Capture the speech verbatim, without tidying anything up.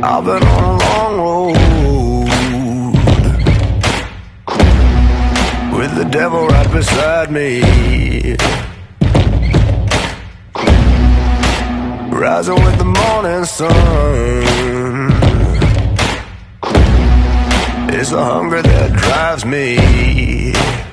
I've been on a long road with the devil right beside me, rising with the morning sun. It's the hunger that drives me.